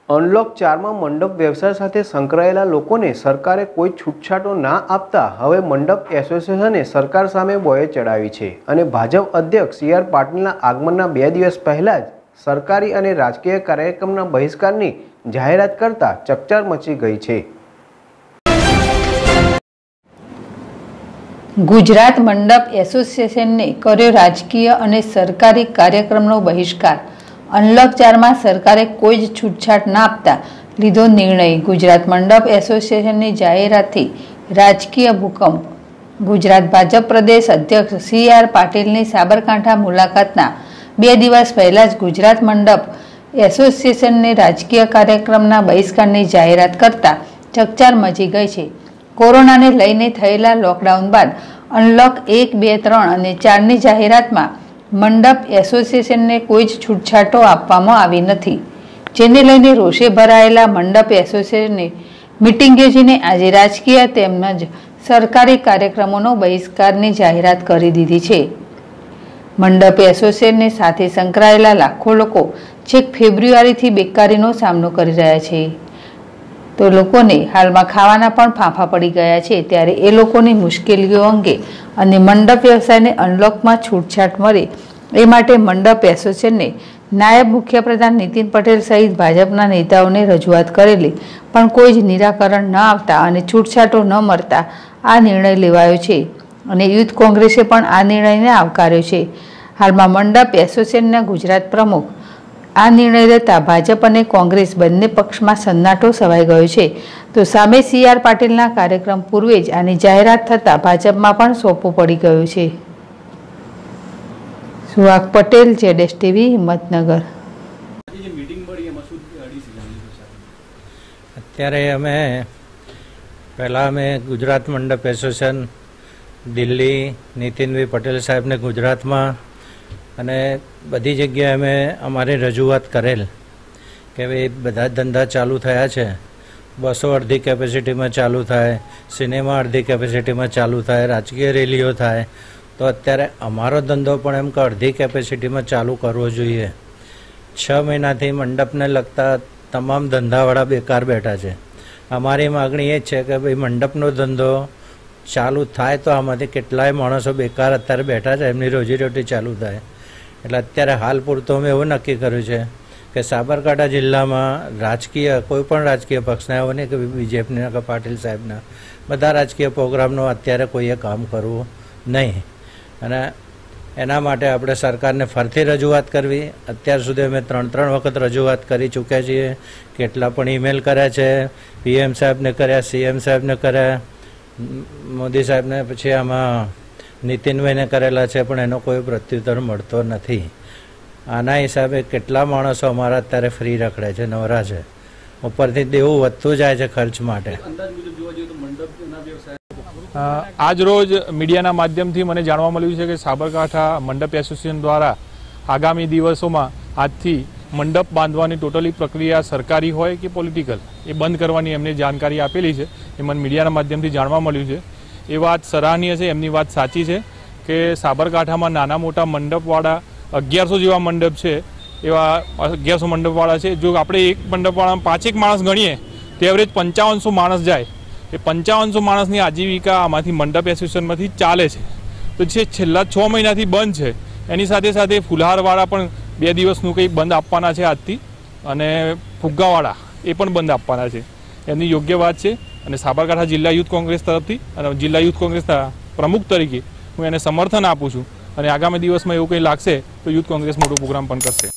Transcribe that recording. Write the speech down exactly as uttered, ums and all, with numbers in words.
Unlock ચારમાં મંડપ વ્યવસાય સાથે સંકળાયેલા લોકોને સરકારે કોઈ છૂટછાટો ના આપતા હવે મંડપ એસોસિએશને સરકાર સામે બોયે ચડાવી છે અને ભાજપ અધ્યક્ષ સી આર પાટીલના આગમનના બે દિવસ પહેલા જ સરકારી અને રાજકીય કાર્યક્રમના બહિષ્કારની જાહેરાત કરતા ચકચાર મચી ગઈ છે। ગુજરાત મંડપ એસોસિએશને કર્યો રાજકીય અને સરકારી કાર્યક્રમનો બહિષ્કાર। અનલોક ચાર में सरकारे कोई ज छूटछाट न आपता लीधो निर्णय। गुजरात मंडप एसोसिएशन की जाहेरात थी राजकीय भूकंप। गुजरात भाजप प्रदेश अध्यक्ष सी आर पाटील की साबरकांठा मुलाकातना बे दिवस पहला ज गुजरात मंडप एसोसिएशन ने राजकीय कार्यक्रमना बहिष्कारनी जाहेरात करता चकचार मची गई है। कोरोना ने लईने थयेला लॉकडाउन बाद अनलॉक एक बे त्रण अने चार नी जाहेरात में मंडप एसोसिएशन ने कोई ज छूटछाटो आपवामां आवी नथी, जेने लईने रोषे भरायेला मंडप एसोसिएशने मीटिंग योजीने आजे राजकीय तेमज सरकारी कार्यक्रमोनो बहिष्कारनी जाहेरात करी दीधी छे। मंडप एसोसिएशने साथे संकळायेला लाखो लोको छेक फेब्रुआरीथी बेकारीनो सामनो करी रह्या छे, तो लोकोने हालमां खावाना पण फांफा पड़ी गया छे। त्यारे ए लोकोनी मुश्केलीओ अंगे अने मंडप व्यवसायने अनलॉकमां छूटछाट मळे ए माटे मंडप एसोसिएशने नायब मुख्यप्रधान नितिन पटेल सहित भाजपना नेताओने रजूआत करेली, पण कोई ज निराकरण न आवता अने छूटछाटो न मळता आ निर्णय लेवायो छे अने यूथ कोंग्रेसे पण आ निर्णयने आवकार्यो छे। हालमां मंडप एसोसिएशनना गुजरात प्रमुख आ निर्णय लेता भाजप और कांग्रेस बंने पक्ष में सन्नाटो छवाई गयो छे, तो सामे सी आर पाटीलना कार्यक्रम पूर्वे ज आनी जाहेरात थता भाजप में पण सोपो पड़ी गयो छे। सुहाग पटेल, जेडेस टीवी, हिम्मतनगर। अत्यारे अमे पहला अमे गुजरात मंडप एसोसिएशन दिल्ली नितिन भाई पटेल साहेब ने गुजरात में અને બધી જગ્યાએ અમે અમારી રજૂઆત કરેલ કે ભાઈ બધા ધંધા ચાલુ થયા છે, બસો અડધી કેપેસિટીમાં ચાલુ થાય, સિનેમા અડધી કેપેસિટીમાં ચાલુ થાય, રાજકીય રેલીઓ થાય, તો અત્યારે અમારો ધંધો પણ એમ કે અડધી કેપેસિટીમાં ચાલુ કરવો જોઈએ। છ મહિનાથી મંડપને લગતા તમામ ધંધાવાળા બેકાર બેઠા છે। અમારી માગણી એ છે કે ભાઈ મંડપનો ધંધો ચાલુ થાય તો આમાંથી કેટલાય માણસો બેકાર અત્યારે બેઠા છે, એમની રોજીરોટી ચાલુ થાય। એટલે અત્યારે હાલ પૂરતું અમે એવું નક્કી કર્યું છે કે સાબરકાંઠા જિલ્લામાં રાજકીય કોઈ પણ રાજકીય પક્ષના એવું નહીં કે બીજેપીના કે પાટીલ સાહેબના, બધા રાજકીય પ્રોગ્રામનું અત્યારે કોઈએ કામ કરવું નહીં અને એના માટે આપણે સરકારને ફરીથી રજૂઆત કરવી। અત્યાર સુધી અમે ત્રણ ત્રણ વખત રજૂઆત કરી ચૂક્યા છીએ, કેટલા પણ ઈમેલ કર્યા છે, પીએમ સાહેબને કર્યા, સીએમ સાહેબને કર્યા, મોદી સાહેબને પછી આમાં નીતિનભાઈને કરેલા છે, પણ એનો કોઈ પ્રત્યુત્તર મળતો નથી। આના હિસાબે કેટલા માણસો અમારા અત્યારે ફ્રી રખડે છે, નવરા છે, ઉપરથી દેવું વધતું જાય છે ખર્ચ માટે। આજ રોજ મીડિયાના માધ્યમથી મને જાણવા મળ્યું છે કે સાબરકાંઠા મંડપ એસોસિએશન દ્વારા આગામી દિવસોમાં આજથી મંડપ બાંધવાની ટોટલી પ્રક્રિયા સરકારી હોય કે પોલિટિકલ એ બંધ કરવાની એમને જાણકારી આપેલી છે। એ મને મીડિયાના માધ્યમથી જાણવા મળ્યું છે। એ વાત સરાહનીય છે, એમની વાત સાચી છે કે સાબરકાંઠામાં નાના મોટા મંડપવાળા અગિયારસો જેવા મંડપ છે, એવા અગિયારસો મંડપવાળા છે। જો આપણે એક મંડપવાળા પાંચેક માણસ ગણીએ તો એવરેજ પંચાવનસો માણસ જાય। એ પંચાવનસો માણસની આજીવિકા આમાંથી મંડપ એસોસિએશનમાંથી ચાલે છે। તો જે છેલ્લા છ મહિનાથી બંધ છે એની સાથે સાથે ફુલહારવાળા પણ બે દિવસનું કંઈ બંધ આપવાના છે આજથી, અને ફુગ્ગાવાળા એ પણ બંધ આપવાના છે। એમની યોગ્ય વાત છે અને સાબરકાંઠા જિલ્લા યુથ કોંગ્રેસ તરફથી અને જિલ્લા યુથ કોંગ્રેસના પ્રમુખ તરીકે હું એને સમર્થન આપું છું અને આગામી દિવસમાં એવું કંઈ લાગશે તો યુથ કોંગ્રેસ મોટો પ્રોગ્રામ પણ કરશે।